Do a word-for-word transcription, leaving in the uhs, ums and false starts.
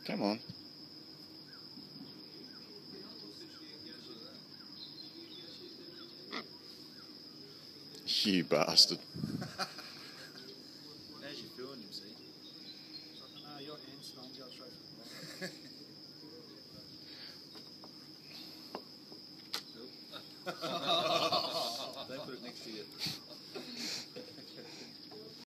Come on. You bastard. As you feeling him, see? No, your hand's not. Go straight for the bottom.